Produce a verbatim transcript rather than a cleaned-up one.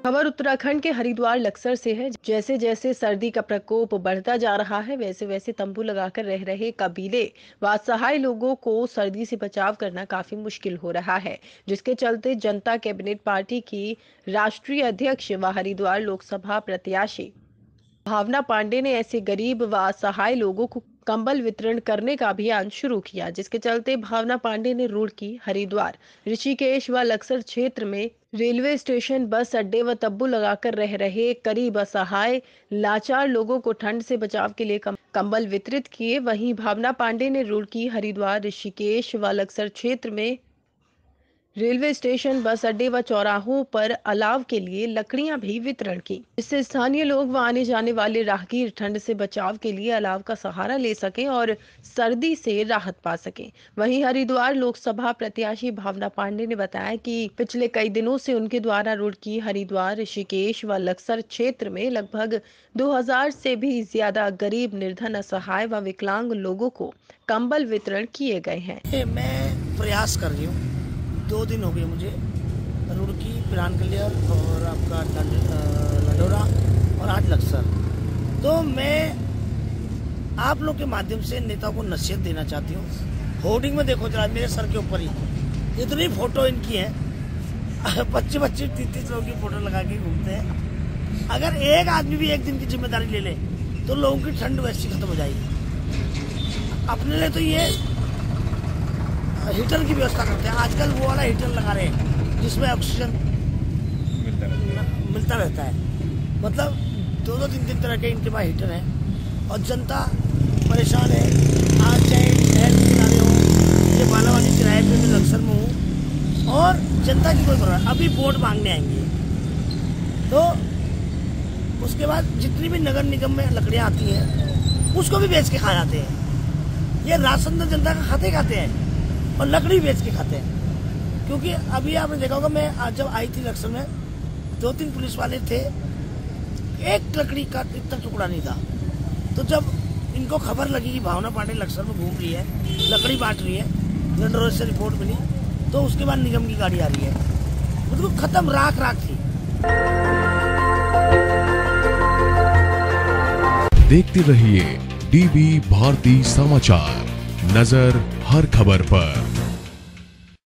खबर उत्तराखंड के हरिद्वार लक्सर से है। जैसे जैसे सर्दी का प्रकोप बढ़ता जा रहा है, वैसे वैसे तंबू लगाकर रह रहे कबीले व असहाय लोगों को सर्दी से बचाव करना काफी मुश्किल हो रहा है, जिसके चलते जनता कैबिनेट पार्टी की राष्ट्रीय अध्यक्ष व हरिद्वार लोकसभा प्रत्याशी भावना पांडे ने ऐसे गरीब व असहाय लोगों को कंबल वितरण करने का अभियान शुरू किया, जिसके चलते भावना पांडे ने रुड़की, हरिद्वार, ऋषिकेश व लक्सर क्षेत्र में रेलवे स्टेशन, बस अड्डे व तब्बू लगाकर रह रहे करीब असहाय लाचार लोगों को ठंड से बचाव के लिए कम, कंबल वितरित किए। वहीं भावना पांडे ने रुड़की, हरिद्वार, ऋषिकेश व लक्सर क्षेत्र में रेलवे स्टेशन, बस अड्डे व चौराहों पर अलाव के लिए लकड़ियां भी वितरण की, जिससे स्थानीय लोग व आने जाने वाले राहगीर ठंड से बचाव के लिए अलाव का सहारा ले सकें और सर्दी से राहत पा सकें। वहीं हरिद्वार लोकसभा प्रत्याशी भावना पांडे ने बताया कि पिछले कई दिनों से उनके द्वारा रुड़की, हरिद्वार, ऋषिकेश व लक्सर क्षेत्र में लगभग दो हजार से भी ज्यादा गरीब, निर्धन, असहाय व विकलांग लोगों को कंबल वितरण किए गए हैं। मैं प्रयास कर रही हूँ, दो दिन हो गए मुझे, रुड़की, पिरान कलियर और आपका लडोरा और आज लक्सर। तो मैं आप लोग के माध्यम से नेताओं को नसीहत देना चाहती हूँ। होर्डिंग में देखो जरा, मेरे सर के ऊपर ही इतनी फोटो इनकी है, पच्चीस पच्चीस तीस तीस लोगों की फोटो लगा के घूमते हैं। अगर एक आदमी भी एक दिन की जिम्मेदारी ले ले तो लोगों की ठंड वैसी खत्म हो जाएगी। अपने लिए तो ये हीटर की व्यवस्था करते हैं, आजकल वो वाला हीटर लगा रहे हैं जिसमें ऑक्सीजन मिलता रहता है मिलता रहता है मतलब दो दो तीन तीन तरह के इनके पास हीटर हैं और जनता परेशान है। आज चाहे शहर के किनारे हो, ये बालावानी किराए पे मैं लक्सर में हूँ और जनता की कोई परवाह। अभी वोट मांगने आएंगे तो उसके बाद जितनी भी नगर निगम में लकड़ियाँ आती हैं उसको भी बेच के खा जाते हैं। ये राशन तो जनता का खाते खाते हैं और लकड़ी बेच के खाते हैं। क्योंकि अभी आपने देखा होगा, मैं आज जब आई थी लक्सर में, दो तीन पुलिस वाले थे, एक लकड़ी का इतना टुकड़ा नहीं था। तो जब इनको खबर लगी कि भावना पांडे लक्सर में घूम रही है, लकड़ी बांट रही है, लंडोर से रिपोर्ट मिली, तो उसके बाद निगम की गाड़ी आ रही है, मतलब खत्म, राख राख थी। देखते रहिए डीवी भारती समाचार, नजर हर खबर पर।